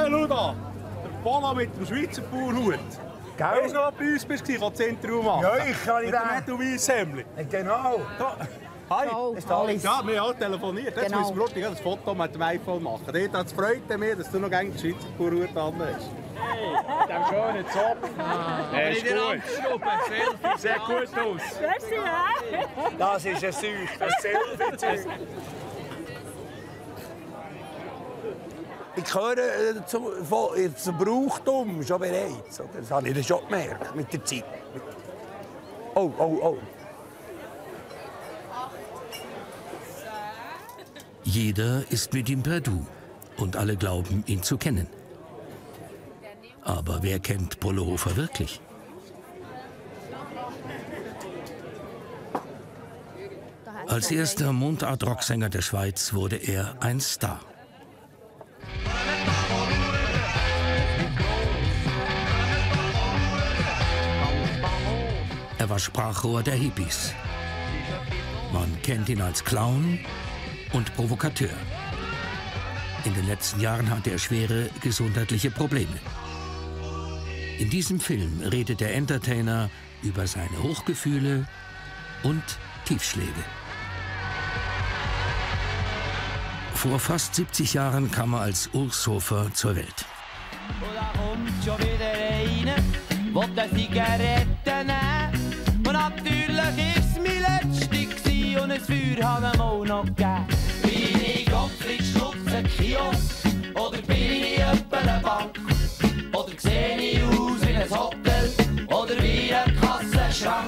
schau da! Der Polo mit dem Schweizer Bauernhut. Weißt du noch, was bei uns bist, als Zentrum machen? Ja, ich kann nicht. Mit dem Netto-Weisshemmli. Genau. Hi. Alice. Ja, wir haben auch telefoniert. Jetzt müssen wir gerade ein Foto mit dem iPhone machen. Das freut mich, dass du noch gegen den Schweizer Bauernhut dran bist. Hey, mit dem schönen Zopf. Ist gut. Sieht gut aus. Merci, hä? Das ist ein süßes Selfie. Ich höre zum Brauchtum schon bereits. Das habe ich schon gemerkt mit der Zeit. Oh, oh, oh. Jeder ist mit ihm per Du und alle glauben, ihn zu kennen. Aber wer kennt Polo Hofer wirklich? Als erster Mundart-Rocksänger der Schweiz wurde er ein Star. Er war Sprachrohr der Hippies. Man kennt ihn als Clown und Provokateur. In den letzten Jahren hatte er schwere gesundheitliche Probleme. In diesem Film redet der Entertainer über seine Hochgefühle und Tiefschläge. Vor fast 70 Jahren kam er als Urs Hofer zur Welt. Und da kommt schon wieder einer, will eine Zigarette nehmen. Und natürlich ist es mein letzte und ein Feuer hat ihm auch noch gegeben. Bin ich Gottfried Schutz, ein Kiosk, oder bin ich etwa eine Bank? Oder sehe ich aus wie ein Hotel, oder wie ein Kassenschrank?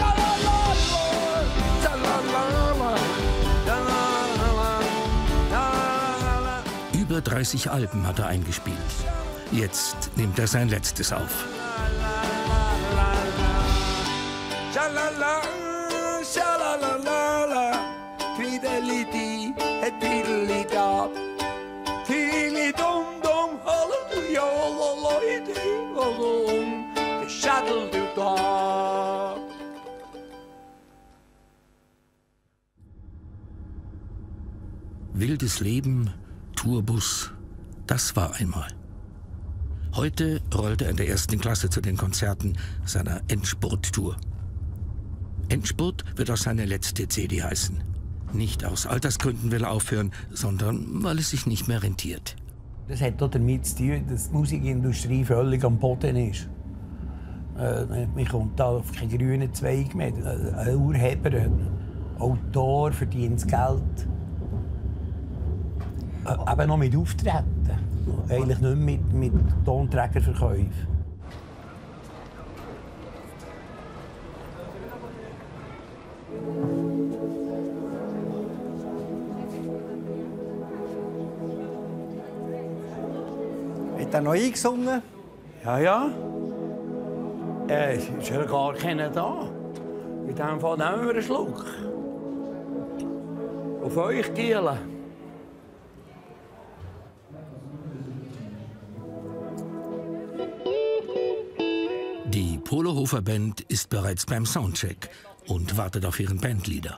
Über 30 Alben hat er eingespielt. Jetzt nimmt er sein letztes auf. Wildes Leben, Tourbus, das war einmal. Heute rollt er in der 1. Klasse zu den Konzerten seiner Endspurt-Tour. Endspurt wird auch seine letzte CD heißen. Nicht aus Altersgründen will er aufhören, sondern weil es sich nicht mehr rentiert. Das hat auch damit zu tun, dass die Musikindustrie völlig am Boden ist. Man kommt da auf keinen grünen Zweig mehr. Ein Urheber, ein Autor verdient das Geld. Eben noch mit Auftreten. Eigentlich nicht mit Tonträgerverkäufen. Hat er noch eingesungen? Ja, ja. Es ist ja gar keiner da. In diesem Fall nehmen wir einen Schluck. Auf euch, Giele. Die Polo Hofer Band ist bereits beim Soundcheck und wartet auf ihren Bandleader.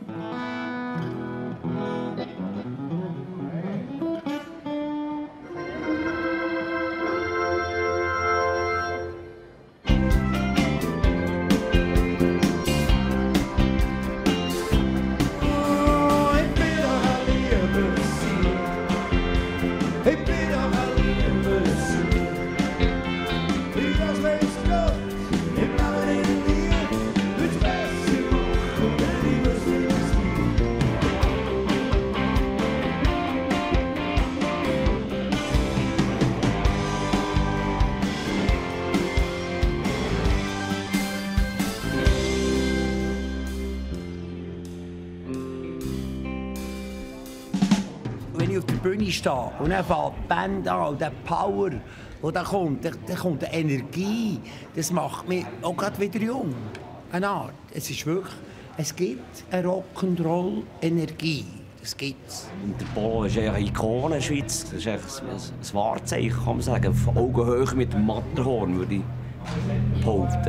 Wenn ich auf der Bühne stehe und dann fängt die Band an und der Power, der kommt, dann kommt eine Energie. Das macht mich auch gerade wieder jung. Eine Art. Es ist wirklich, es gibt eine Rock'n'Roll-Energie. Das gibt's. Der Polo ist eine Ikone in der Schweiz. Das ist ein Wahrzeichen, kann man sagen. Auf Augenhöhe mit dem Matterhorn, würde ich behaupten.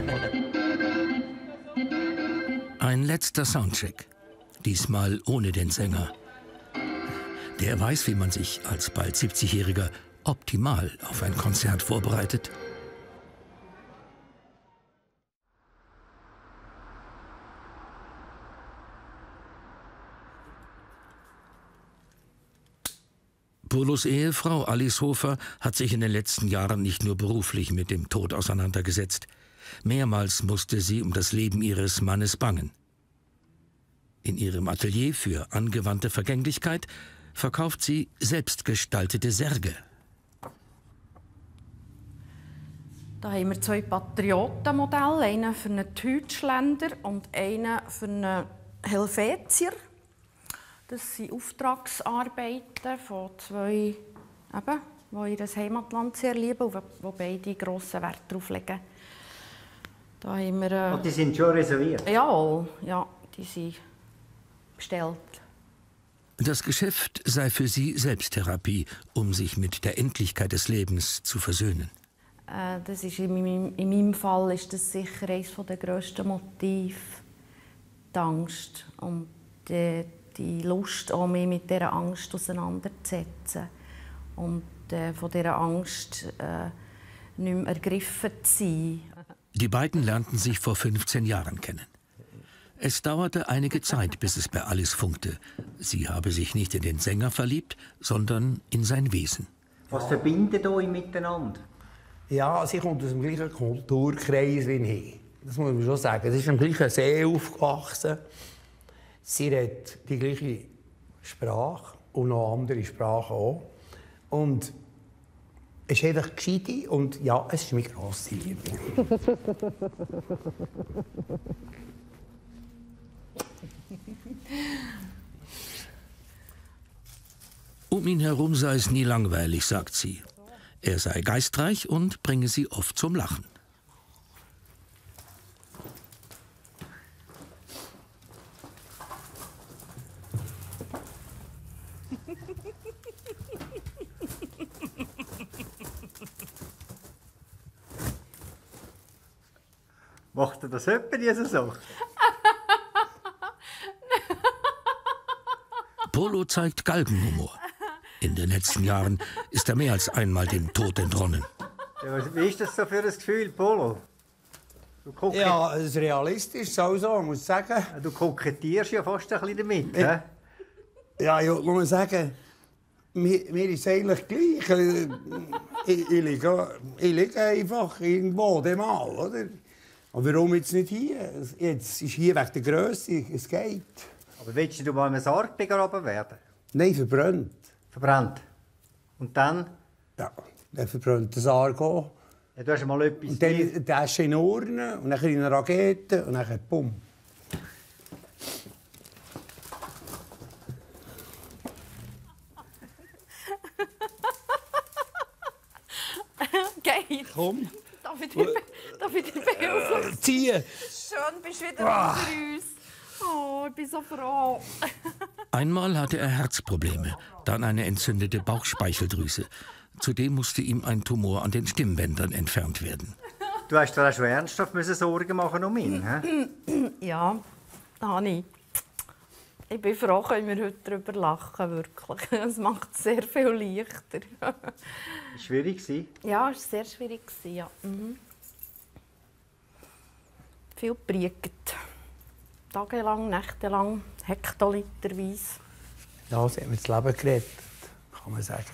Ein letzter Soundcheck. Diesmal ohne den Sänger. Der weiß, wie man sich als bald 70-Jähriger optimal auf ein Konzert vorbereitet? Polos Ehefrau Alice Hofer hat sich in den letzten Jahren nicht nur beruflich mit dem Tod auseinandergesetzt. Mehrmals musste sie um das Leben ihres Mannes bangen. In ihrem Atelier für angewandte Vergänglichkeit verkauft sie selbstgestaltete Särge. Da haben wir 2 Patriotenmodelle, einen für einen Deutschländer und einen für einen Helvetier. Das sind Auftragsarbeiten von 2, die ihr Heimatland sehr lieben und wo beide grossen Wert darauf legen. Da haben wir, Und die sind schon reserviert? Jawohl, ja, die sind bestellt. Das Geschäft sei für sie Selbsttherapie, um sich mit der Endlichkeit des Lebens zu versöhnen. Das ist in meinem Fall ist das sicher eines der grössten Motive. Die Angst und die Lust, auch mich mit dieser Angst auseinanderzusetzen. Und von dieser Angst nicht mehr ergriffen zu sein. Die beiden lernten sich vor 15 Jahren kennen. Es dauerte einige Zeit, bis es bei Alice funkte. Sie habe sich nicht in den Sänger verliebt, sondern in sein Wesen. Was verbindet euch miteinander? Ja, sie kommt aus dem gleichen Kulturkreis wie ich. Das muss man schon sagen. Sie ist am gleichen See aufgewachsen. Sie redet die gleiche Sprache und noch andere Sprachen auch. Und es ist einfach gescheite und ja, es ist meine grosse Liebe. Um ihn herum sei es nie langweilig, sagt sie. Er sei geistreich und bringe sie oft zum Lachen. Macht er das öppe diese Sache? Polo zeigt Galgenhumor. In den letzten Jahren ist er mehr als einmal dem Tod entronnen. Ja, wie ist das so für ein Gefühl, Polo? Ja, es ist realistisch, also, muss ich sagen. Du kokettierst ja fast ein bisschen damit, Ja, ich muss sagen, mir ist es eigentlich gleich. Ich liege einfach irgendwo, dem Mal, oder? Und warum jetzt nicht hier? Jetzt ist hier wegen der Grösse, es geht. Aber willst du mal in einem Sarg begraben werden? Nein, verbrannt. Verbrannt. Und dann? Ja, dann verbrannt der Sarg auch. Ja, du hast mal etwas... Und dann die Asche in Urne, und dann in eine Rakete, und dann bumm. Geil. Komm. Darf ich dir behilflich? Ziehen. Schön, bist du wieder unter uns. Oh, ich bin so froh. Einmal hatte er Herzprobleme, dann eine entzündete Bauchspeicheldrüse. Zudem musste ihm ein Tumor an den Stimmbändern entfernt werden. Du hast dir auch schon ernsthaft Sorgen machen um ihn, hä? Ja, Hani. Ich bin froh, können wir heute darüber lachen, wirklich. Es macht es sehr viel leichter. War schwierig? Ja, es war sehr schwierig. Ja. Viel geprägt. Tagelang, nächtelang, hektoliterweise. Ja, sie hat mir das Leben gerettet, kann man sagen.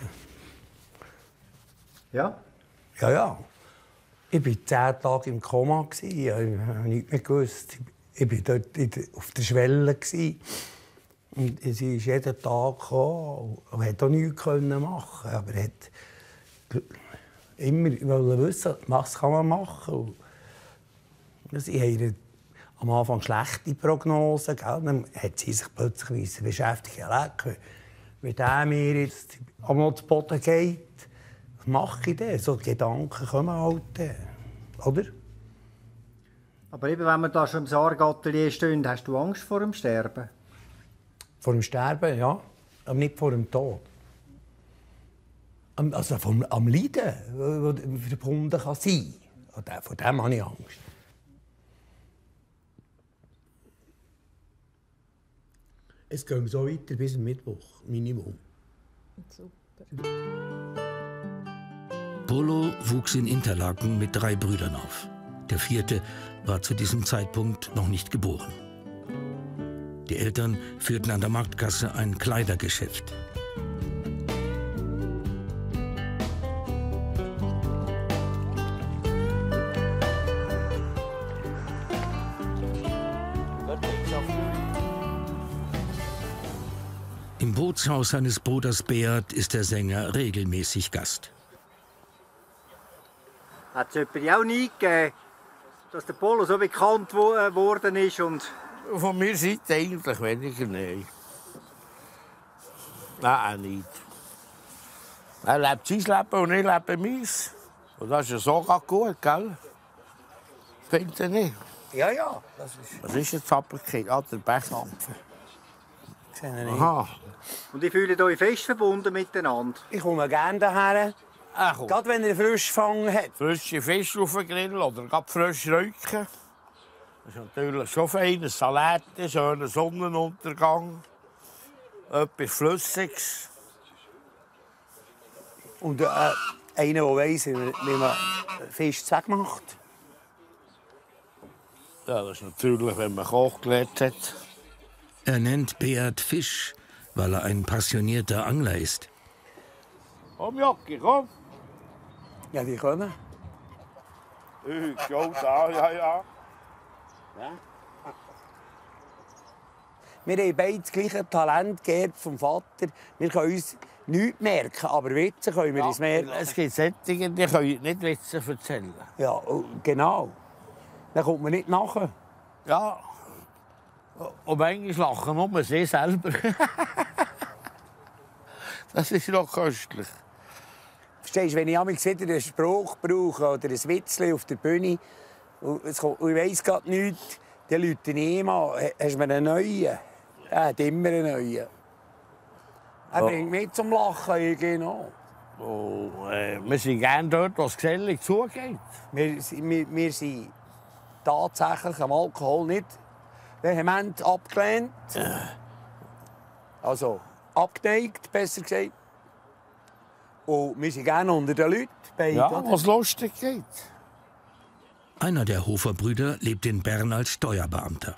Ja? Ja, ja. Ich war 10 Tage im Koma. Ich habe nichts mehr gewusst. Ich war dort auf der Schwelle. Und sie ist jeden Tag gekommen und konnte auch nichts machen. Aber er wollte immer wissen, was kann man machen kann. Sie haben am Anfang schlechte Prognosen. Dann hat sie sich plötzlich beschäftigt. Ja, wenn der mir jetzt am Boden geht, was mache ich denn? So Gedanken kommen halt, oder? Aber eben, wenn wir da schon im Sargatelier stehen, hast du Angst vor dem Sterben? Vor dem Sterben, ja. Aber nicht vor dem Tod. Also am Leiden, das verbunden kann sein. Vor dem habe ich Angst. Es geht so weiter bis Mittwoch, Minimum. Super. Polo wuchs in Interlaken mit 3 Brüdern auf. Der 4. war zu diesem Zeitpunkt noch nicht geboren. Die Eltern führten an der Marktgasse ein Kleidergeschäft. Im Bootshaus seines Bruders Beat ist der Sänger regelmäßig Gast. Hat es jemanden auch nie gegeben, dass der Polo so bekannt geworden ist? Und von mir Seite eigentlich weniger, nein. Nein, nicht. Er lebt sein Leben und ich lebe meins. Und das ist ja so gut, gell? Findet ihr nicht? Ja, ja. Das ist... Was ist jetzt Appelkind? Ah, der Beckampfer. Aha. Und ihr fühlt euch fest verbunden miteinander? Ich komme gerne daher. Gerade wenn er frisch gefangen hat. Frische Fisch auf den Grill oder gerade frisch räuchen. Das ist natürlich schon fein. Ein Salat, ein schöner Sonnenuntergang. Etwas Flüssiges. Und einer, der weiss, wie man Fisch macht. Ja, das ist natürlich, wenn man Koch gelernt hat. Er nennt Beat Fisch, weil er ein passionierter Angler ist. Komm, Jocki, komm. Ja, die kommen. Schau da, ja. Wir haben beide das gleiche Talent geerbt vom Vater. Wir können uns nichts merken, aber Witze können wir uns merken. Es gibt solche, die können nicht Witze erzählen. Ja, genau. Dann kommt man nicht nachher. Ja. Und manchmal lachen nur sie selber. Das ist noch köstlich. Verstehst du, wenn ich wieder einen Spruch brauche oder ein Witzchen auf der Bühne und ich weiss gerade nichts, dann rufe ich ihm an. Hast du mir einen neuen? Er hat immer einen neuen. Er bringt mich zum Lachen, genau. Oh, wir sind gerne dort, wo es gesellig zugeht. Wir sind tatsächlich am Alkohol nicht vehement abgelehnt. Also abgeneigt, besser gesagt. Und wir sind gerne unter den Leuten. Ja, was lustig geht. Einer der Hofer-Brüder lebt in Bern als Steuerbeamter.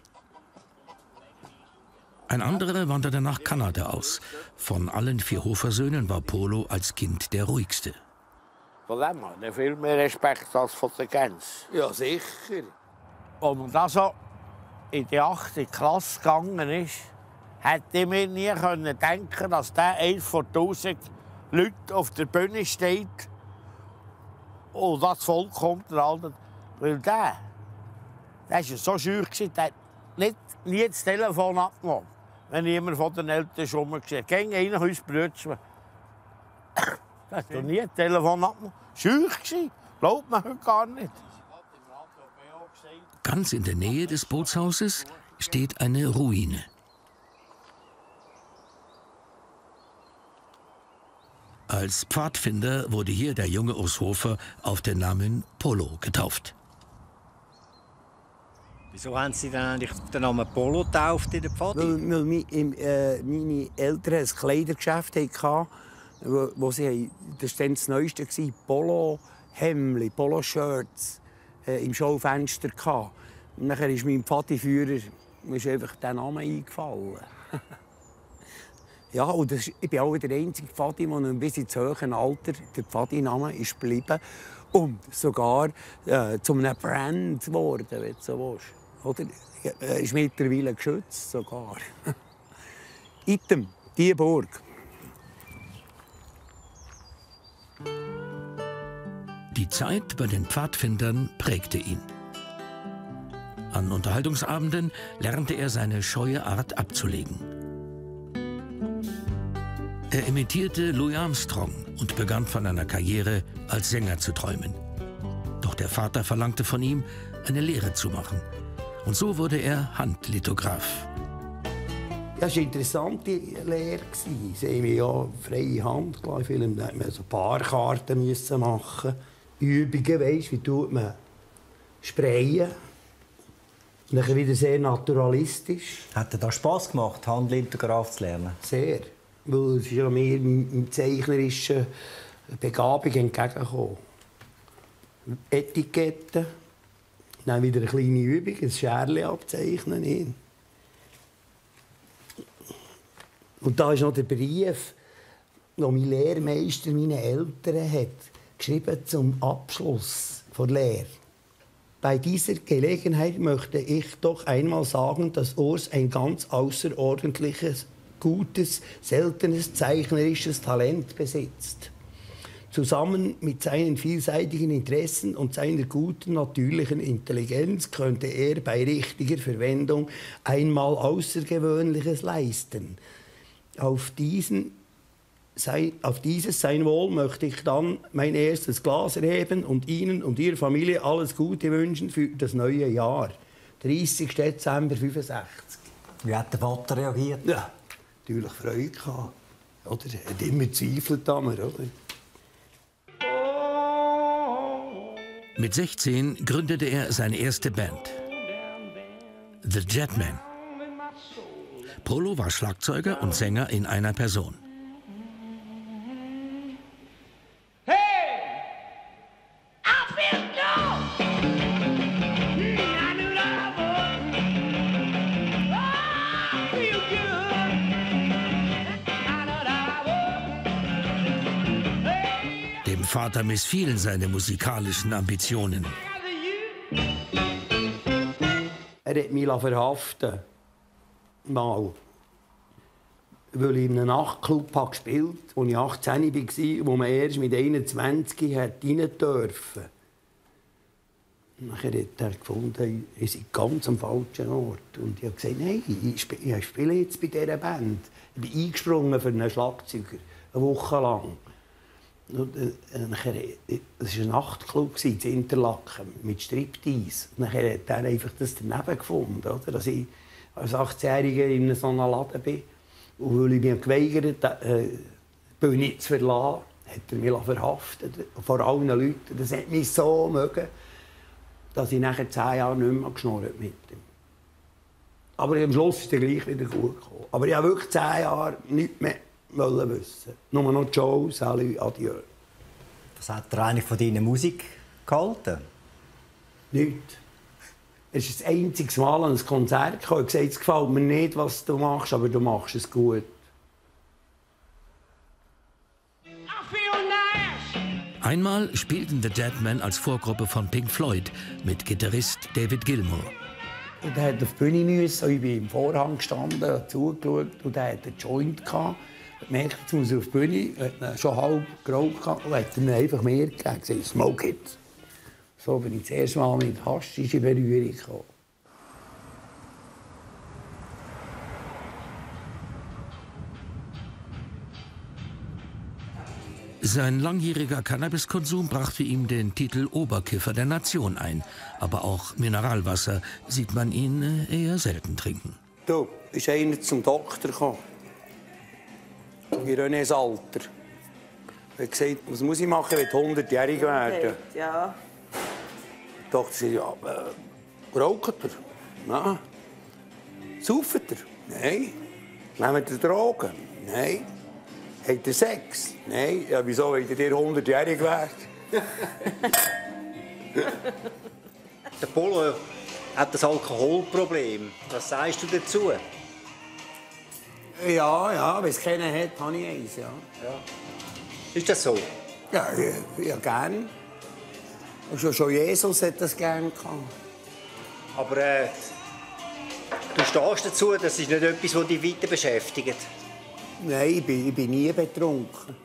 Ein anderer wanderte nach Kanada aus. Von allen 4 Hofer-Söhnen war Polo als Kind der ruhigste. Von dem hat er viel mehr Respekt als von der Gänse. Ja, sicher. Und als er in die 8. Klasse gegangen ist, hätte ich mir nie denken können, dass der 1 von 1000 Leuten auf der Bühne steht und das Volk kommt. Weil der war so scheu, der hat nie das Telefon abgenommen, wenn jemand von den Eltern schon mal gesehen hat. Ging einer von uns Brötchen. Der hat nie das Telefon abgenommen. Scheu war. Glaubt man heute gar nicht. Ganz in der Nähe des Bootshauses steht eine Ruine. Als Pfadfinder wurde hier der junge Urs Hofer auf den Namen Polo getauft. Wieso haben Sie dann eigentlich den Namen Polo getauft in der Pfadi? Weil meine Eltern ein Kleidergeschäft hatten, wo sie das war dann das Neueste, Polo-Hemdli, Polo-Shirts im Schaufenster hatten. Und dann ist meinem Pfadiführer einfach der Name eingefallen. Ja, und ich bin auch der einzige Pfadi, der bis ins hohe Alter der Pfadi-Name ist geblieben. Und sogar zu einem Brand geworden, wenn du so willst. Oder? Ist mittlerweile geschützt sogar. Item, die Burg. Die Zeit bei den Pfadfindern prägte ihn. An Unterhaltungsabenden lernte er seine scheue Art abzulegen. Er imitierte Louis Armstrong und begann von einer Karriere als Sänger zu träumen. Doch der Vater verlangte von ihm, eine Lehre zu machen. Und so wurde er Handlithograph. Das war eine interessante Lehre. Sie haben mir ja freie Hand gelassen. Da musste man so Barkarten machen. Übungen, weißt, wie tut man sprayen. Und dann wieder sehr naturalistisch. Hat dir das Spass gemacht, Handlithograph zu lernen? Sehr. Weil es ist ja mehr im Zeichnerischen Begabung entgegengekommen. Etiketten, dann wieder eine kleine Übung, ein Scherli abzeichnen. Und da ist noch der Brief, den mein Lehrmeister meinen Eltern hat geschrieben zum Abschluss der Lehre. Bei dieser Gelegenheit möchte ich doch einmal sagen, dass Urs ein ganz außerordentliches, gutes, seltenes zeichnerisches Talent besitzt. Zusammen mit seinen vielseitigen Interessen und seiner guten natürlichen Intelligenz könnte er bei richtiger Verwendung einmal Außergewöhnliches leisten. Auf dieses sein Wohl möchte ich dann mein erstes Glas erheben und Ihnen und Ihrer Familie alles Gute wünschen für das neue Jahr. 30. Dezember 1965. Wie hat der Vater reagiert? Ja, natürlich Freude gehabt. Oder? Er hat immer Zweifel an mir, oder? Mit 16 gründete er seine erste Band, The Jetmen. Polo war Schlagzeuger und Sänger in einer Person. Dem Vater missfielen seine musikalischen Ambitionen. Er hat mich verhaften. Mal. Weil ich in einem Nachtclub gespielt habe, als ich 18 war, wo man erst mit 21 rein durfte. Nachher hat er gefunden, ich sei ganz am falschen Ort. Und ich habe gesagt, nein, ich spiele jetzt bei dieser Band. Ich bin eingesprungen für einen Schlagzeuger, eine Woche lang. Es war ein Nachtclub in Interlaken mit Striptease. Nachher hat er einfach das daneben gefunden, oder? Dass ich als 18-Jähriger in so einem Laden bin. Und weil ich mich geweigert habe, die Bühne zu verlassen, hat er mich verhaftet. Vor allen Leuten. Das hat mich so mögen, dass ich nachher 10 Jahre nicht mehr geschnurrt mit ihm. Aber am Schluss ist er gleich wieder gut gekommen. Aber ich wollte wirklich 10 Jahre nichts mehr wissen. Nur noch Ciao, Salut, Adieu. Was hat er eigentlich von deiner Musik gehalten? Nichts. Es ist das einzige Mal an ein Konzert gekommen. Ich habe gesagt, es gefällt mir nicht, was du machst, aber du machst es gut. Einmal spielten The Jetmen als Vorgruppe von Pink Floyd mit Gitarrist David Gilmour. Und er musste auf die Bühne müssen. Ich bin im Vorhang gestanden, zugeschaut und er hatte einen Joint. Ich merkte, jetzt muss er auf die Bühne, hat schon halb geraucht und hat mir einfach mehr gegeben. Ich sagte, smoke it. So bin ich das erste Mal mit Haschisch in Berührung gekommen. Sein langjähriger Cannabiskonsum brachte ihm den Titel Oberkiffer der Nation ein. Aber auch Mineralwasser sieht man ihn eher selten trinken. Du, ist einer zum Doktor gekommen. In Renés Alter. Er hat gesagt, was muss ich machen, wenn ich 100-jährig werde? Ja. Die Tochter sagt, ja, raucht er? Nein. Sauft er? Nein. Nehmt ihr Drogen? Nein. Habt ihr Sex? Nein. Ja, wieso wollt ihr 100-jährig werden? Der Polo hat das Alkoholproblem. Was sagst du dazu? Ja, wenn es keinen hat, habe ich eins, ja. Ist das so? Ja, gerne. Schon Jesus hat das gerne gehabt. Aber du stehst dazu, das ist nicht etwas, das dich weiter beschäftigt. Nein, ich bin nie betrunken.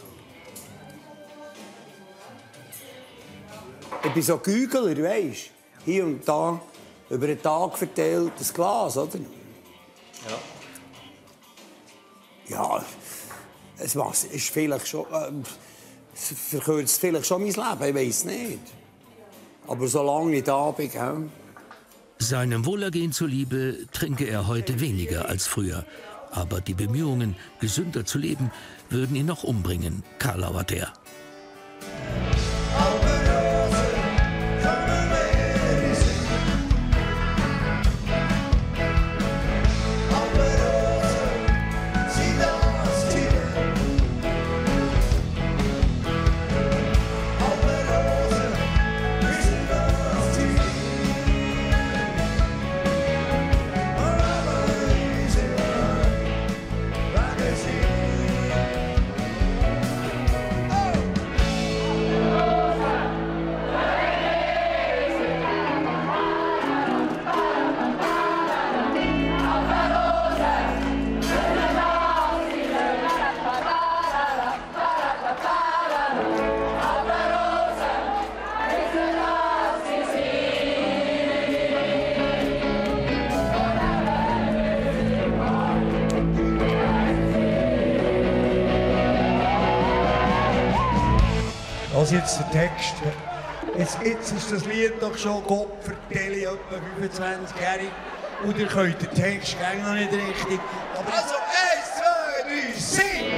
Ich bin so Gügler, weisst du? Hier und da, über den Tag verteilt, das Glas, oder? Ja. Ja, es ist vielleicht schon... es verkürzt vielleicht schon mein Leben, ich weiss nicht. Aber solange ich da bin, Seinem Wohlergehen zuliebe trinke er heute weniger als früher. Aber die Bemühungen, gesünder zu leben, würden ihn noch umbringen, karlauert er. Was jetzt der Text? Jetzt ist das Lied doch schon Gott vertelle, etwa 25-jährig. Und ihr könnt den Text gleich noch nicht richtig. Aber also 1, 2, 3, sing!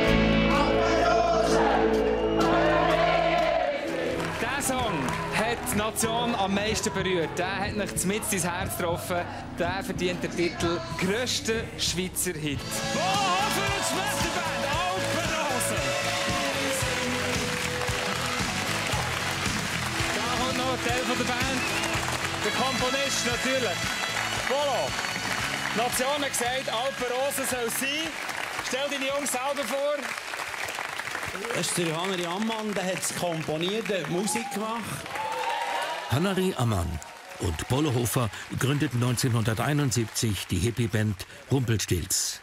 Der Song hat die Nation am meisten berührt. Der hat mich mitten ins Herz getroffen. Der verdient den Titel «Grösster Schweizer Hit». Oh, für eine Schwesterband, Alpenrosen! Da kommt noch ein Teil von der Band. Der Komponist natürlich. Polo. Die Nation hat gesagt, Alpenrosen soll es sein. Stell deine Jungs selber vor. Das ist der Hanari Ammann, der hat es komponiert, der hat Musik gemacht. Hanari Ammann und Polo Hofer gründeten 1971 die Hippie-Band Rumpelstilz.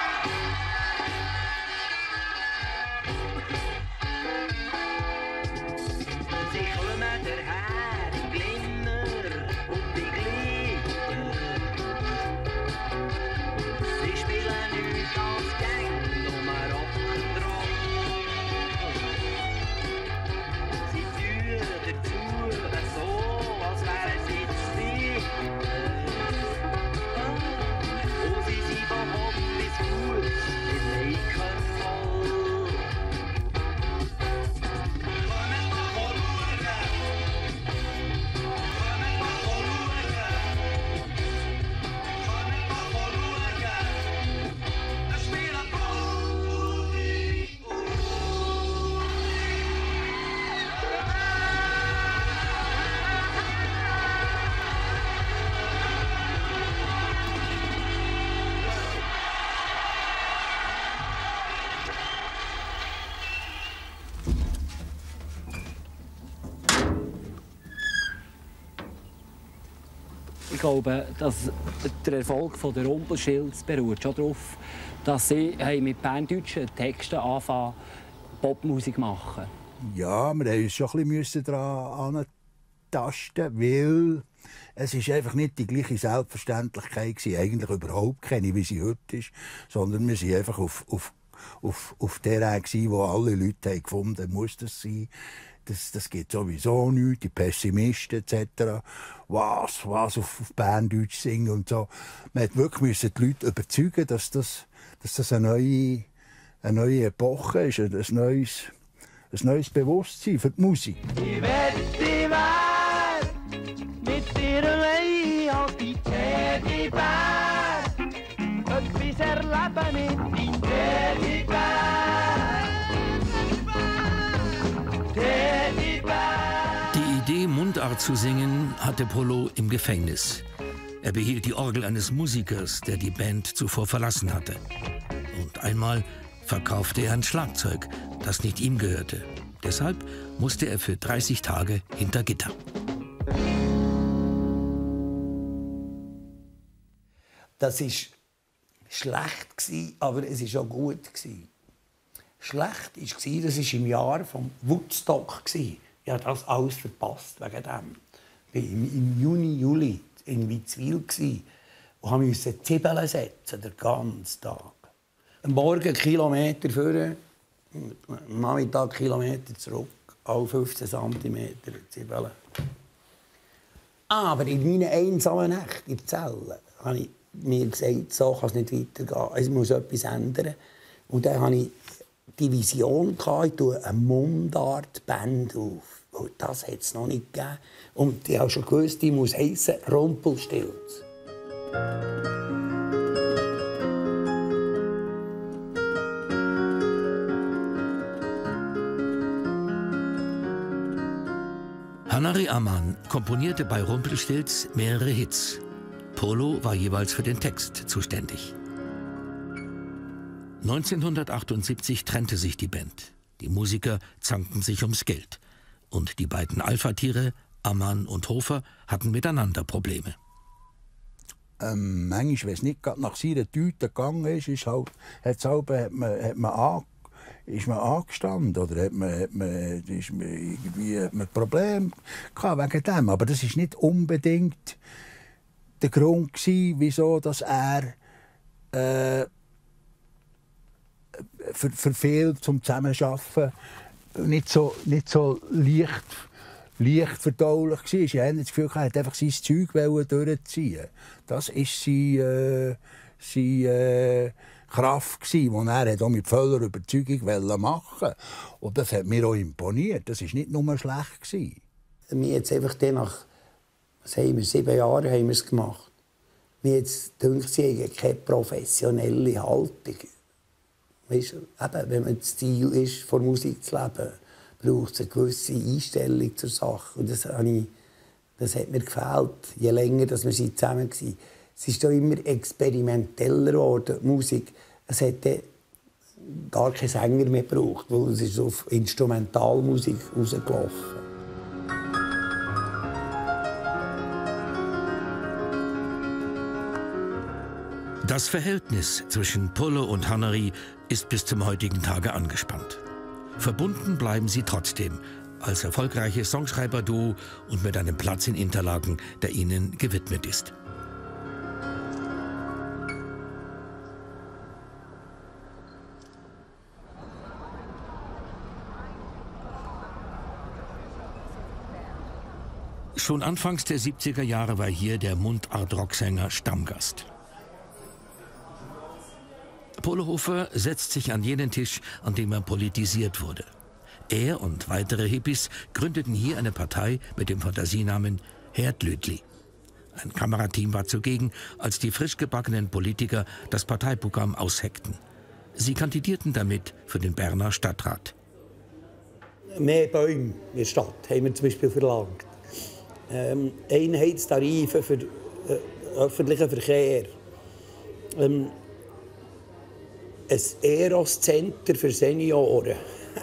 Ich glaube, dass der Erfolg der Rumpelstilz beruht schon darauf, dass sie mit berndeutschen Texten anfangen, Popmusik machen. Ja, wir mussten uns schon ein bisschen daran antasten, weil es ist einfach nicht die gleiche Selbstverständlichkeit war, eigentlich überhaupt keine, wie sie heute ist, sondern wir waren einfach auf der Ebene, wo alle Leute gefunden haben, muss das sein. Das geht sowieso nichts, die Pessimisten etc. Was auf Berndeutsch singen und so. Man musste wirklich die Leute überzeugen, dass das eine neue Epoche ist, ein neues Bewusstsein für die Musik. Ich werde die Welt mit dir allein als die Teddybär. Etwas erleben mit deinem Teddybär. Die Idee, Mundart zu singen, hatte Polo im Gefängnis. Er behielt die Orgel eines Musikers, der die Band zuvor verlassen hatte. Und einmal verkaufte er ein Schlagzeug, das nicht ihm gehörte. Deshalb musste er für 30 Tage hinter Gitter. Das war schlecht, aber es war auch gut. Schlecht war, das war im Jahr vom Woodstock. Ich habe das alles verpasst wegen dem. Ich war im Juni, Juli in Witzwil und musste Zwiebeln setzen, den ganzen Tag. Am Morgen Kilometer vorne, am Nachmittag Kilometer zurück, alle 15 cm Zwiebeln. Aber in meinen einsamen Nächten in der Zelle habe ich mir gesagt, so kann es nicht weitergehen. Es muss etwas ändern. Und dann habe ich die Vision, ich tue eine Mundart-Band auf. Und das hat es noch nicht gegeben. Und ich habe schon gewusst, die muss heissen Rumpelstilz. Hanari Ammann komponierte bei Rumpelstilz mehrere Hits. Polo war jeweils für den Text zuständig. 1978 trennte sich die Band. Die Musiker zankten sich ums Geld. Und die beiden Alpha-Tiere, Ammann und Hofer, hatten miteinander Probleme. Manchmal, wenn es nicht nach seiner Tüte gegangen ist, ist man angestanden oder hat man Probleme wegen dem. Aber das war nicht unbedingt der Grund, wieso dass er verfehlt zum Zusammenarbeiten nicht so leicht verdaulich war. Ich hatte das Gefühl, er wollte einfach sein Zeug durchziehen. Das war seine Kraft, die er auch mit voller Überzeugung machen wollte. Und das hat mir auch imponiert. Das war nicht nur schlecht. Wir jetzt einfach nach 7 Jahren haben wir es gemacht. Mir jetzt denkt, sie haben keine professionelle Haltung. Weißt du, eben, wenn man das Ziel ist, von Musik zu leben, braucht es eine gewisse Einstellung zur Sache. Und das hat mir gefehlt, je länger wir zusammen waren. Es ist immer experimenteller geworden, die Musik. Es hat gar keinen Sänger mehr gebraucht, weil es ist auf Instrumentalmusik rausgelaufen. Das Verhältnis zwischen Polo und Hannery ist bis zum heutigen Tage angespannt. Verbunden bleiben sie trotzdem als erfolgreiches Songschreiber-Duo und mit einem Platz in Interlaken, der ihnen gewidmet ist. Schon anfangs der 70er Jahre war hier der Mundart-Rocksänger Stammgast. Polo Hofer setzt sich an jenen Tisch, an dem er politisiert wurde. Er und weitere Hippies gründeten hier eine Partei mit dem Fantasienamen Herdlödli. Ein Kamerateam war zugegen, als die frisch gebackenen Politiker das Parteiprogramm ausheckten. Sie kandidierten damit für den Berner Stadtrat. Mehr Bäume in der Stadt haben wir zum Beispiel verlangt. Einheitstarife für öffentlichen Verkehr. Ein Eros-Center für Senioren.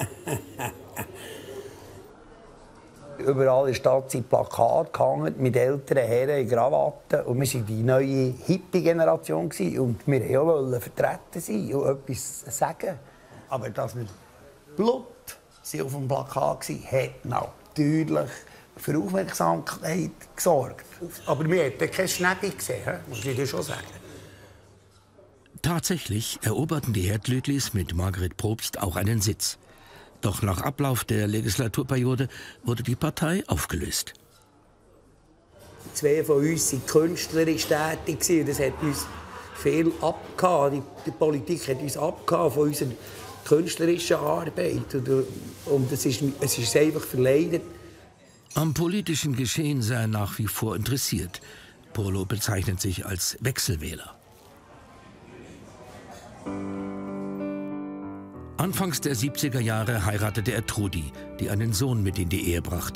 Überall in der Stadt sind Plakate gehangen mit älteren Herren in Krawatten. Und wir waren die neue Hippie-Generation. Und wir wollten vertreten sein und etwas sagen. Aber dass wir Blut auf dem Plakat waren, hat natürlich für Aufmerksamkeit gesorgt. Aber wir hatten kein Schnäppchen gesehen, muss ich dir schon sagen. Tatsächlich eroberten die Herdlödlis mit Margret Probst auch einen Sitz. Doch nach Ablauf der Legislaturperiode wurde die Partei aufgelöst. 2 von uns waren künstlerisch tätig. Das hat uns viel abgehauen. Die Politik hat uns abgehauen von unserer künstlerischen Arbeit. Und es ist einfach verleidet. Am politischen Geschehen sei er nach wie vor interessiert. Polo bezeichnet sich als Wechselwähler. Anfangs der 70er Jahre heiratete er Trudi, die einen Sohn mit in die Ehe brachte.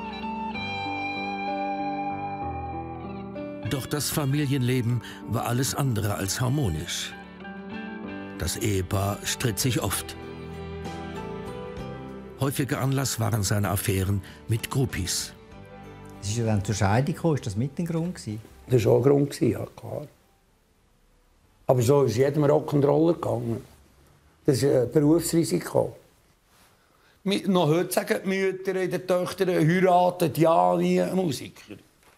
Doch das Familienleben war alles andere als harmonisch. Das Ehepaar stritt sich oft. Häufiger Anlass waren seine Affären mit Groupies. Es ist ja dann zur Scheidung gekommen. Ist das mit ein Grund? Das war auch ein Grund, ja klar. Aber so ist jedem Rock'n'Roller gegangen. Das ist ein Berufsrisiko. Noch heute sagen die Mütter in den Töchtern, heiraten ja nie einen Musiker.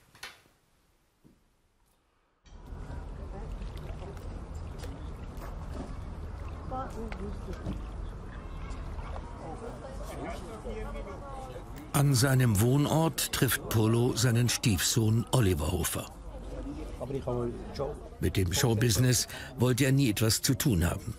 An seinem Wohnort trifft Polo seinen Stiefsohn Oliver Hofer. Mit dem Showbusiness wollte er nie etwas zu tun haben.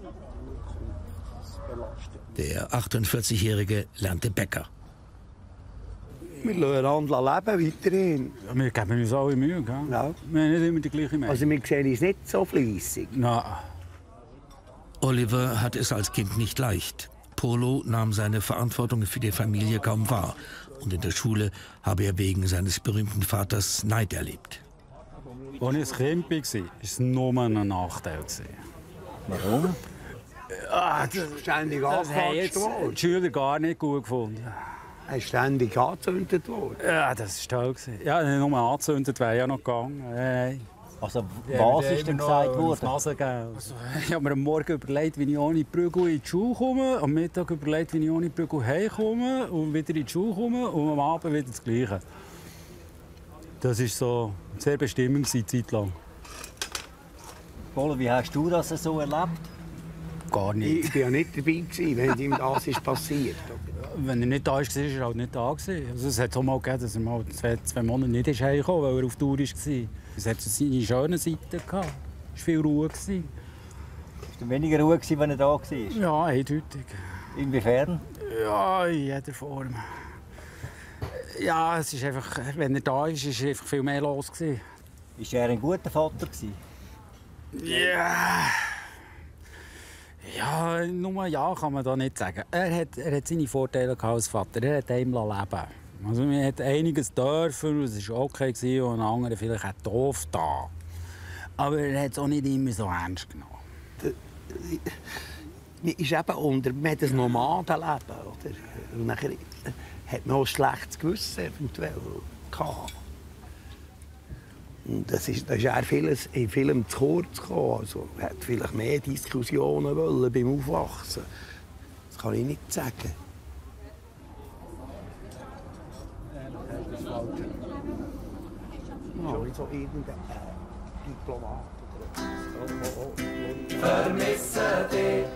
Der 48-Jährige lernte Bäcker. Wir lassen einander leben weiterhin. Ja, wir geben uns alle Mühe, gell? Ja. Wir haben nicht immer die gleiche Meinung. Also wir sehen uns nicht so fleissig. Nein. Oliver hatte es als Kind nicht leicht. Polo nahm seine Verantwortung für die Familie kaum wahr. Und in der Schule habe er wegen seines berühmten Vaters Neid erlebt. Als ich ein Kind war, war es nur ein Nachteil. Warum? Ständig Das haben jetzt die Schüler gar nicht gut gefunden. Er ist ständig angezündet worden. Ja, das war toll. Ja, nicht nur angezündet, wäre ja noch gegangen. Hey. Also, was ist denn gesagt worden? Also, ich habe mir am Morgen überlegt, wie ich ohne Prügel in die Schule komme, am Mittag überlegt, wie ich ohne Prügel heimkomme und wieder in die Schule komme und am Abend wieder das Gleiche. Das war so sehr bestimmend, eine Zeit lang. Polo, wie hast du das so erlebt? gar nicht. Ich war ja nicht dabei, wenn ihm das ist passiert. Wenn er nicht da war, war er halt nicht da. Also es hat auch mal gegeben, dass er mal zwei Monate nicht heimkam, weil er auf Tour war. Es hat seine schönen Seiten gehabt. Es war viel Ruhe. War es weniger Ruhe, wenn er da war? Ja, eindeutig. Inwiefern? Ja, in jeder Form. Ja, es ist einfach, wenn er da war, war einfach viel mehr los. War er ein guter Vater? Ja. Ja, nur ja kann man da nicht sagen. Er hat seine Vorteile als Vater. Er hat einem leben. Also, man hat einiges dürfen, es war okay und andere vielleicht auch doof da. Aber er hat es auch nicht immer so ernst genommen. Man ist eben unter das Nomadenleben. Oder? Und nachher hat man auch ein schlechtes Gewissen eventuell gehabt. Und das ist eher in vielem zu kurz gekommen. Also, man hätte vielleicht mehr Diskussionen wollen beim Aufwachsen. Das kann ich nicht sagen. Ja, so irgendein Diplomat oder Vermisse dich.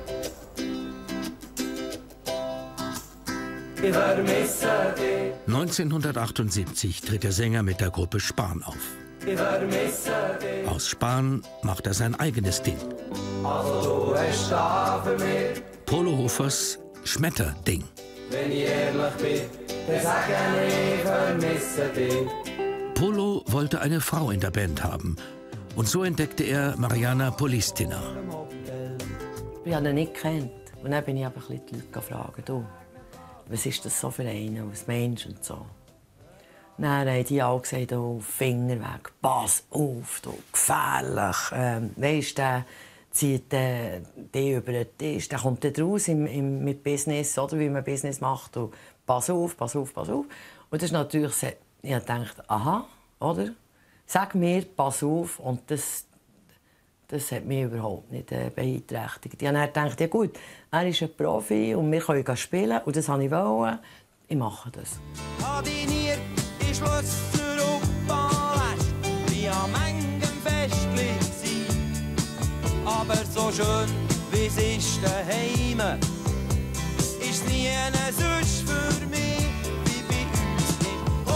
Ich vermisse dich. 1978 tritt der Sänger mit der Gruppe Spahn auf. Ich vermisse dich. Aus Spahn macht er sein eigenes Ding. Also du hast da für mich. Polo Hofers Schmetterding. Wenn ich ehrlich bin, dann sage ich vermisse dich. Polo wollte eine Frau in der Band haben. Und so entdeckte er Mariana Polistina. Ich habe ihn nicht gekannt. Und dann bin ich aber die Leute gefragt, du, was ist das so für einen als Mensch und so. Dann haben die auch gesagt, oh, Finger weg, pass auf, du, gefährlich. Weisst, der zieht die über den Tisch, der kommt dann raus mit Business, oder wie man Business macht. Und pass auf, pass auf, pass auf. Und das ist natürlich, ich habe gedacht, aha, oder? Sag mir, pass auf. Und das hat mich überhaupt nicht beeinträchtigt. Ich habe dann gedacht, ja gut, er ist ein Profi und wir können spielen. Und das wollte ich. Ich mache das. Adiniert ist Schlösser und Ballast, wie an manchem Festli sein. Aber so schön, wie es ist daheim, ist nie sonst für mich, wie bei uns im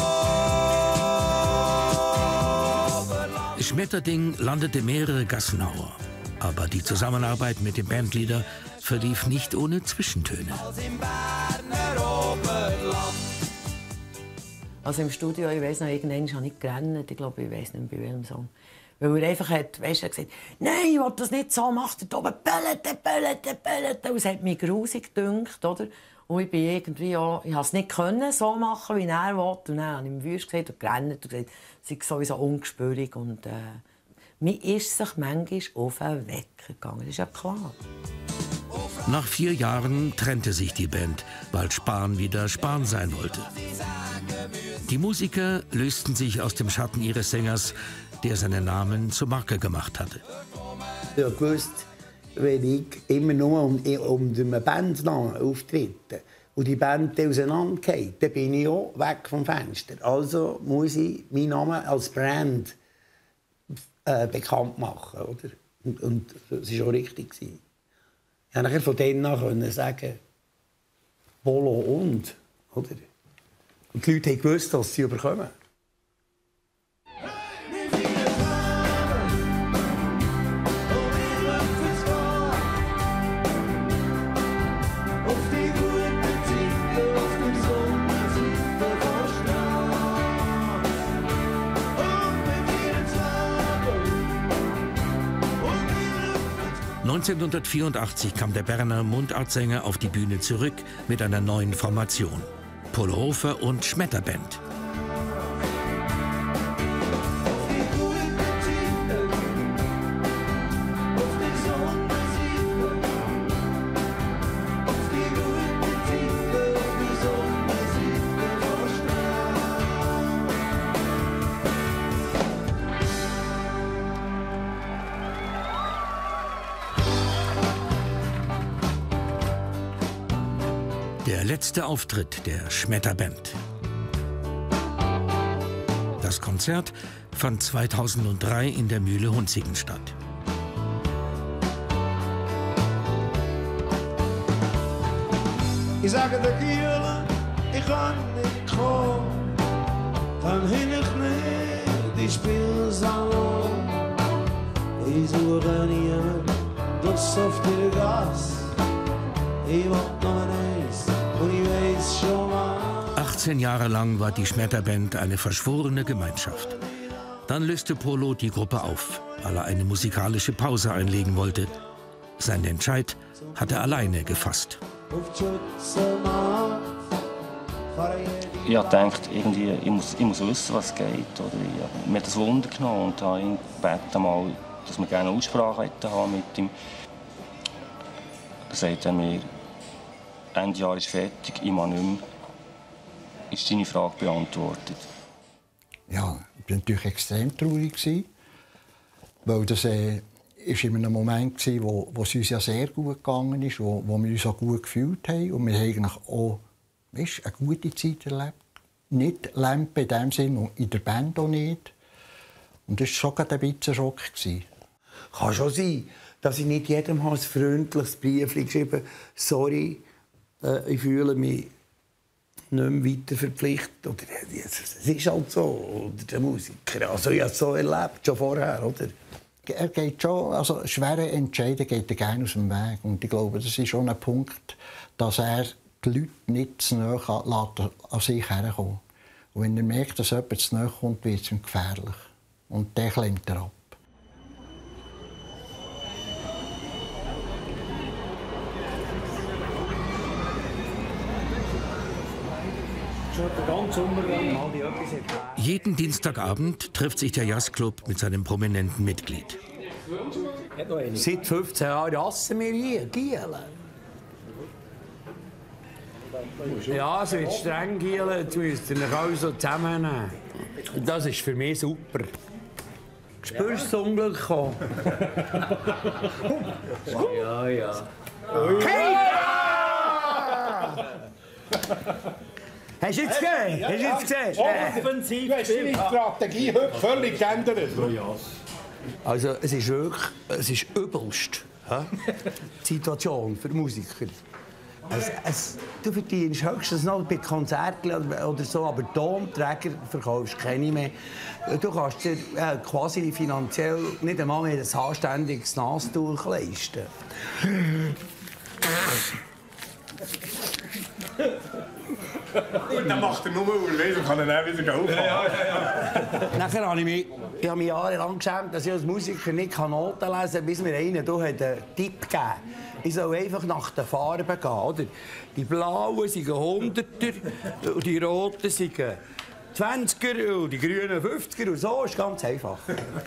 Oberland. Schmetterding landete mehrere Gassenhauer. Aber die Zusammenarbeit mit dem Bandleader verlief nicht ohne Zwischentöne. Also im Studio, ich weiss noch, irgendwann habe ich gerannt. Ich glaube, ich weiss nicht mehr, bei welchem Song. Weil er einfach hat, weißt du, gesagt, nein, ich will das nicht so, mach da oben, bellete. Und es hat mich grusig gedünkt, oder? Und ich bin irgendwie auch, ich konnte es nicht können, so machen, wie er will. Und dann habe ich ihm wüst gesagt und gerannt und gesagt, es sei sowieso ungespürig. Und mir ist sich manchmal auf den Wecker gegangen, das ist ja klar. Nach 4 Jahren trennte sich die Band, weil Spahn wieder Spahn sein wollte. Die Musiker lösten sich aus dem Schatten ihres Sängers, der seinen Namen zur Marke gemacht hatte. Ich wusste, wenn ich immer nur um eine Bandnamen auftrete und die Band auseinandergeht, dann bin ich auch weg vom Fenster. Also muss ich meinen Namen als Brand bekannt machen. Oder? Und das war auch richtig. Ich konnte von denen an sagen, Polo und. Oder? Und die Leute haben gewusst, dass sie überkommen. – 1984 kam der Berner Mundartsänger auf die Bühne zurück mit einer neuen Formation. Polo Hofer und Schmetterband. Der letzte Auftritt der Schmetterband. Das Konzert fand 2003 in der Mühle Hunziken statt. Ich sage der Gielen, ich kann nicht kommen, dann hin ich nicht in Spielsalon. Ich suche niemand, das auf der Gas. Ich will noch eins und ich weiß schon mal. 18 Jahre lang war die Schmetterband eine verschworene Gemeinschaft. Dann löste Polo die Gruppe auf, weil er eine musikalische Pause einlegen wollte. Seinen Entscheid hat er alleine gefasst. Ich habe gedacht, irgendwie, ich muss wissen, was geht. Oder ich habe mir das Wunder genommen und habe ihn gebeten, mal, dass wir gerne eine Aussprache haben mit ihm. Er sagte mir, Ende Jahr ist fertig, ich mache nicht mehr. Ist deine Frage beantwortet? Ja, ich war natürlich extrem traurig, weil das war in einem Moment, wo es uns ja sehr gut gegangen ist, wo wir uns auch gut gefühlt haben. Und wir haben eigentlich auch eine gute Zeit erlebt. Nicht Lampe in dem Sinne, in der Band auch nicht. Und das war schon ein bisschen Schock. Kann schon sein, dass ich nicht jedem ein freundliches Brief geschrieben habe. Sorry, ich fühle mich nicht mehr weiter verpflichtet. Oder, es ist halt so. Oder der Musiker. Also, ich habe es so erlebt, schon vorher. Oder? Er geht schon, also schwere Entscheidungen geht er gerne aus dem Weg. Und ich glaube, das ist schon ein Punkt, dass er die Leute nicht zu nahe an sich herkommen. Und wenn er merkt, dass jemand zu nahe kommt, wird es ihm gefährlich. Und dann klemmt er ab. Jeden Dienstagabend trifft sich der Jazzclub mit seinem prominenten Mitglied. Seit 15 Jahren hassen wir hier, Gielen. Ja, es wird streng, Gielen. Jetzt müsst ihr euch alle so zusammennehmen. Das ist für mich super. Spürst du das Unglück kommen? Ja, ja. Hast du jetzt gesehen? Hast du jetzt gesehen? Offensiv. Du hast deine Strategie heute völlig geändert. Also, es ist wirklich, es ist übelst. Die Situation für Musiker. Du verdienst höchstens noch bei Konzerten oder so, aber Tonträger verkaufst du keine mehr. Du kannst dir quasi finanziell nicht einmal mehr ein anständiges Nastuch leisten. Dann macht er nur Urlesen und kann dann auch wieder aufhören. Nachher habe ich mich jahrelang geschämt, dass ich als Musiker nicht Noten lesen kann, bis mir einer einen Tipp gegeben hat. Ich soll einfach nach den Farben gehen. Oder? Die blauen sind 100er und die roten sind 20er und die grünen 50er. Und so ist ganz einfach.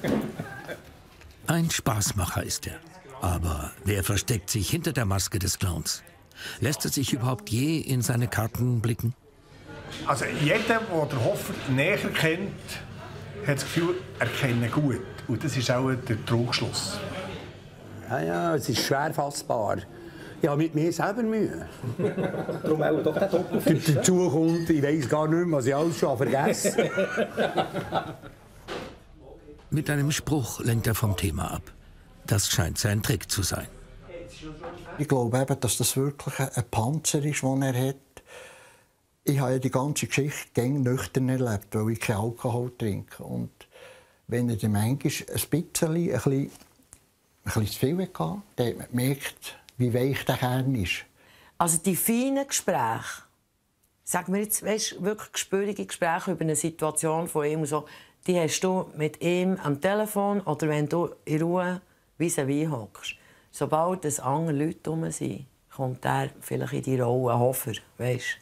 Ein Spaßmacher ist er. Aber wer versteckt sich hinter der Maske des Clowns? Lässt er sich überhaupt je in seine Karten blicken? Also jeder, der den Hofer näher kennt, hat das Gefühl, er kennt ihn gut. Und das ist auch der Trugschluss. Ja, es ist schwer fassbar. Ich habe mit mir selber Mühe. Darum auch doch den Doppelfisch. Dazu kommt, ich weiss gar nicht mehr, was ich alles schon vergessen habe. Mit einem Spruch lenkt er vom Thema ab. Das scheint sein Trick zu sein. Ich glaube eben, dass das wirklich ein Panzer ist, den er hat. Ich habe ja die ganze Geschichte nüchtern erlebt, weil ich keinen Alkohol trinke. Und wenn er dann manchmal ein bisschen zu viel hatte, dann hat man gemerkt, wie weich der Kern ist. Also die feinen Gespräche, sag mir jetzt, weißt, wirklich gespürige Gespräche über eine Situation von ihm, so, die hast du mit ihm am Telefon oder wenn du in Ruhe vis-à-vis hockst. Sobald es andere Leute herum sind, kommt er vielleicht in die Rolle Hofer, weißt?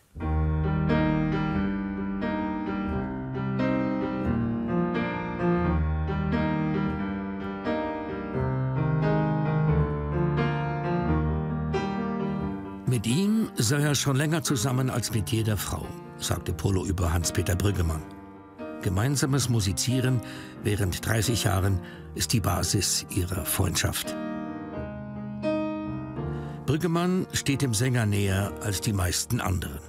Mit ihm sei er schon länger zusammen als mit jeder Frau, sagte Polo über Hans-Peter Brüggemann. Gemeinsames Musizieren während 30 Jahren ist die Basis ihrer Freundschaft. Brüggemann steht dem Sänger näher als die meisten anderen.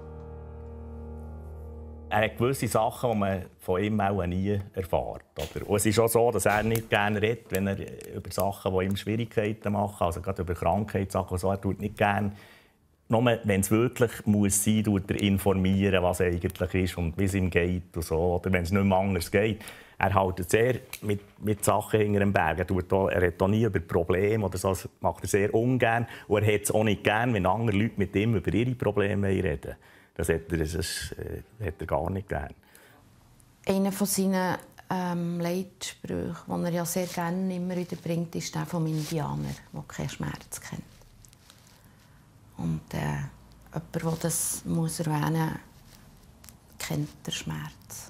Er hat gewisse Sachen, die man von ihm auch nie erfährt. Oder? Und es ist auch so, dass er nicht gerne redet, wenn er über Sachen, die ihm Schwierigkeiten machen, also gerade über Krankheitssachen, so, er tut nicht gerne nur wenn es wirklich muss sein, tut er informieren, was eigentlich ist und wie es ihm geht. Und so. Oder wenn es nicht mehr anders geht. Er hält sehr mit Sachen hinter dem Berg. Er redet auch nie über Probleme oder so. Das macht er sehr ungern. Und er hat es auch nicht gern, wenn andere Leute mit ihm über ihre Probleme reden. Das hat er gar nicht gern. Einer von seinen Leitsprüchen, den er ja sehr gerne immer wieder bringt, ist der vom Indianer, der keinen Schmerz kennt. Und jemand, der das muss erwähnen muss, kennt den Schmerz.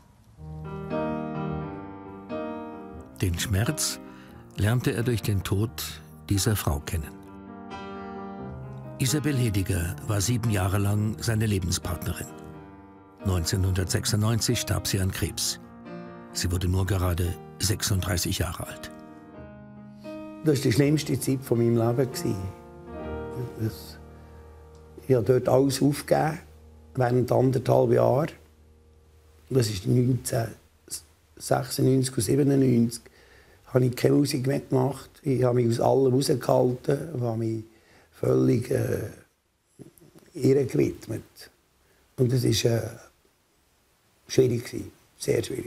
Den Schmerz lernte er durch den Tod dieser Frau kennen. Isabel Hediger war 7 Jahre lang seine Lebenspartnerin. 1996 starb sie an Krebs. Sie wurde nur gerade 36 Jahre alt. Das war die schlimmste Zeit von meinem Leben. Ich habe dort alles aufgegeben, während 1,5 Jahren. Das ist 1996 und 1997. Habe ich keine Musik mehr gemacht. Ich habe mich aus allem rausgehalten und habe mich völlig ihr gewidmet. Und das war schwierig, sehr schwierig.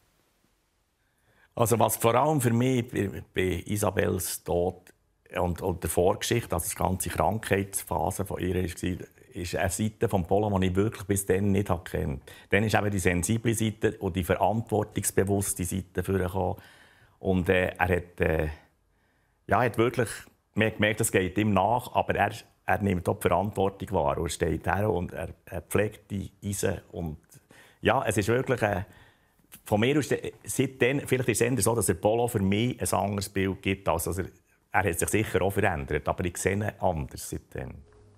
Also was vor allem für mich bei Isabels Tod und der Vorgeschichte, also die ganze Krankheitsphase von ihr, ist eine Seite des Polo, die ich wirklich bis dann nicht kannte. Dann ist eben die sensible Seite und die verantwortungsbewusste Seite vorgekommen. Und er hat wirklich gemerkt, es geht ihm nach, aber er nimmt auch die Verantwortung wahr und steht her und er pflegt die Eisen. Und ja, es ist wirklich von mir aus, seitdem, vielleicht ist es eher so, dass der Polo für mich ein anderes Bild gibt. Also er hat sich sicher auch verändert, aber ich sehe ihn anders seitdem.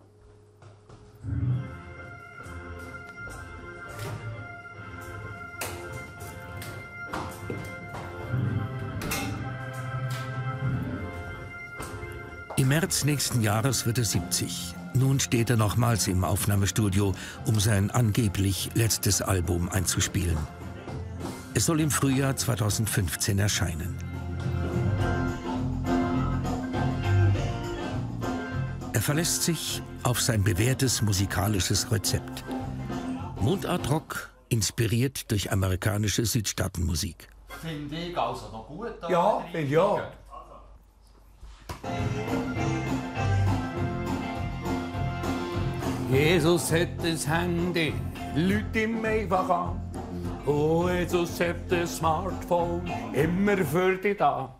Im März nächsten Jahres wird er 70. Nun steht er nochmals im Aufnahmestudio, um sein angeblich letztes Album einzuspielen. Es soll im Frühjahr 2015 erscheinen. Er verlässt sich auf sein bewährtes musikalisches Rezept. Mundartrock, inspiriert durch amerikanische Südstaatenmusik. Finde ich also noch gut. Ja, finde ich auch. Jesus hat das Handy, Leute ihm einfach an. Oh, Jesus hat das Smartphone, immer für dich da.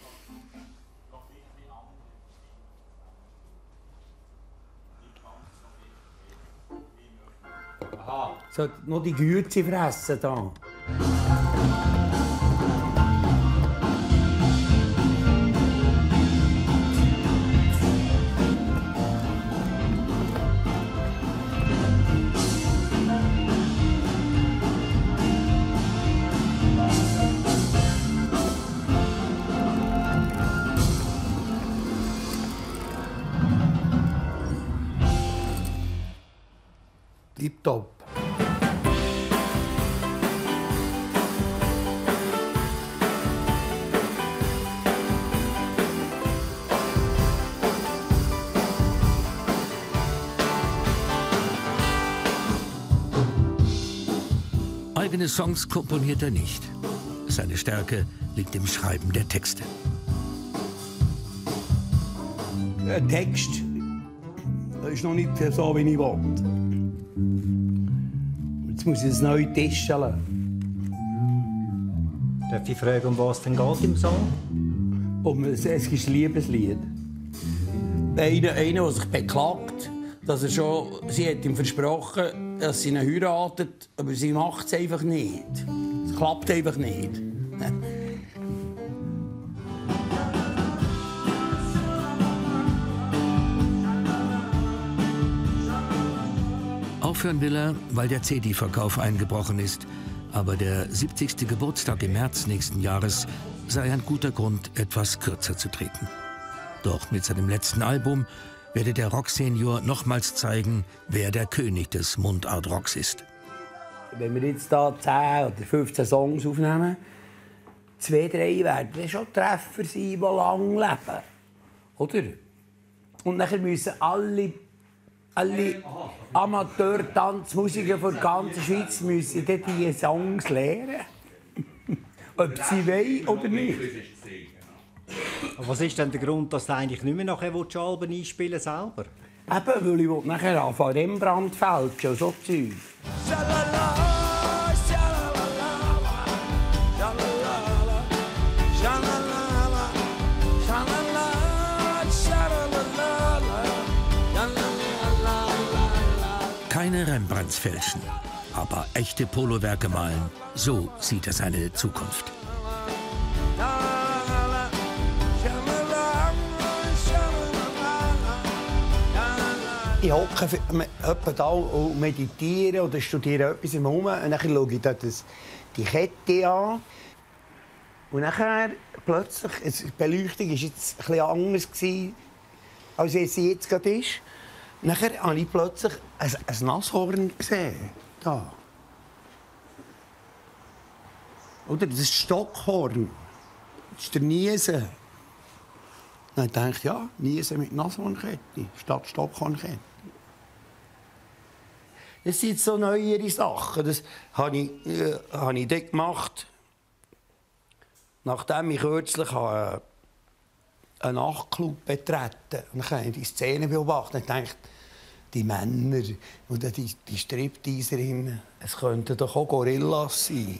Aha. So, noch die Gürze fressen da. Tipptopp. Eigene Songs komponiert er nicht. Seine Stärke liegt im Schreiben der Texte. Ein Text, das ist noch nicht so, wie ich will. Jetzt muss ich es neu testen. Darf ich fragen, um was es denn geht im Song? Es ist ein Liebeslied. Einer, der sich beklagt, dass sie hat ihm versprochen, dass sie ihn heiratet, aber sie macht es einfach nicht. Es klappt einfach nicht. Aufhören will er, weil der CD-Verkauf eingebrochen ist. Aber der 70. Geburtstag im März nächsten Jahres sei ein guter Grund, etwas kürzer zu treten. Doch mit seinem letzten Album werde der Rocksenior nochmals zeigen, wer der König des Mundart-Rocks ist. Wenn wir jetzt da 10 oder 15 Songs aufnehmen, 2, 3 werden schon Treffer sein, die lang leben. Oder? Und dann müssen alle alle Amateur-Tanzmusiker der ganzen Schweiz müssen diese Songs lernen. Ob sie wollen oder nicht. Was ist denn der Grund, dass du eigentlich nicht mehr nachher Alben einspielen selber? Eben, weil ich nachher anfangen Rembrandt fälschen und so Zeug. Keine Rembrandts fälschen, aber echte Polowerke malen. So sieht er seine Zukunft. Ich hocke etwa da und meditiere oder studiere etwas im Raum. Und dann schaue ich dort die Kette an. Und dann plötzlich, die Beleuchtung war jetzt etwas anders, als sie jetzt gerade ist. Und dann habe ich plötzlich ein Nashorn gesehen. Da. Oder? Das ist Stockhorn. Das ist der Niesen. Dann dachte ich, ja, Niesen mit Nashornkette statt Stockhornkette. Das sind so neuere Sachen. Das habe ich dort gemacht, nachdem ich kürzlich einen Nachtclub betreten und dann habe ich die Szene beobachtet und dachte, die Männer oder die Stripteaserinnen, es könnten doch auch Gorillas sein.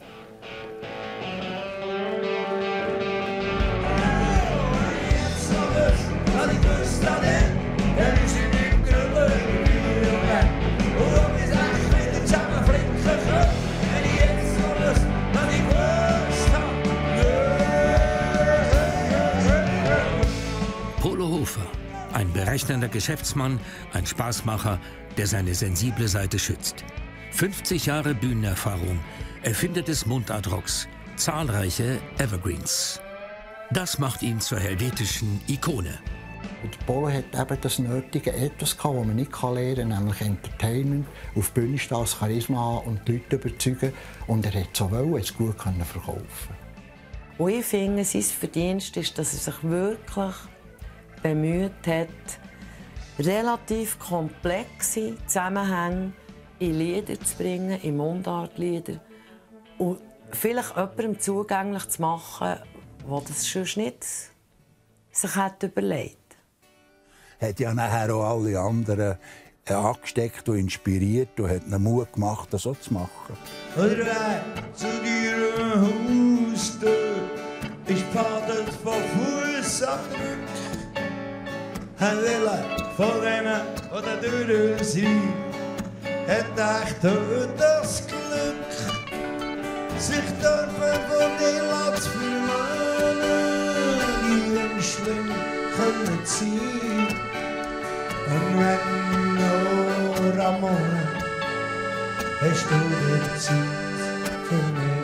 Polo Hofer, ein berechnender Geschäftsmann, ein Spaßmacher, der seine sensible Seite schützt. 50 Jahre Bühnenerfahrung, Erfinder des Mundartrocks, zahlreiche Evergreens. Das macht ihn zur helvetischen Ikone. Und Polo hat eben das nötige Etwas gehabt, das man nicht lernen kann, nämlich Entertainment, auf die Bühne stehen, das Charisma haben und die Leute überzeugen. Und er hat so wollen, es gut verkaufen. Und ich finde, sein Verdienst ist, dass er sich wirklich bemüht hat, relativ komplexe Zusammenhänge in Lieder zu bringen, in Mundartlieder. Und vielleicht jemandem zugänglich zu machen, der das sonst nicht sich hat überlegt. Er hat ja nachher auch alle anderen angesteckt und inspiriert und hat ihnen Mut gemacht, das so zu machen. Der Weg zu ihrem Haustür ist paddelt von Fußabdruck. Er will von denen, die da durch sind, hat echt heute das Glück, sich dürfen von dir zu verwöhnen, die schlimm können sein. Und wenn nur am Monat hast du die Zeit für mich.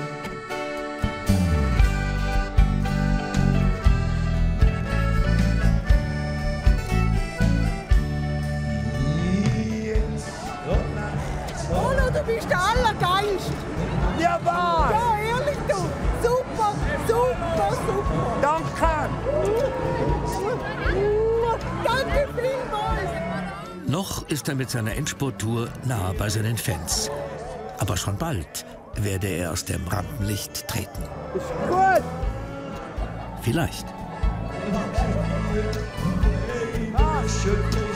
Polo, du bist der Allergeilste. Ja, was? Ja, ehrlich, du. Super, super, super. Danke. Danke vielmals. Noch ist er mit seiner Endspurtour nah bei seinen Fans. Aber schon bald werde er aus dem Rampenlicht treten. Ist gut. Vielleicht. Ach, schön.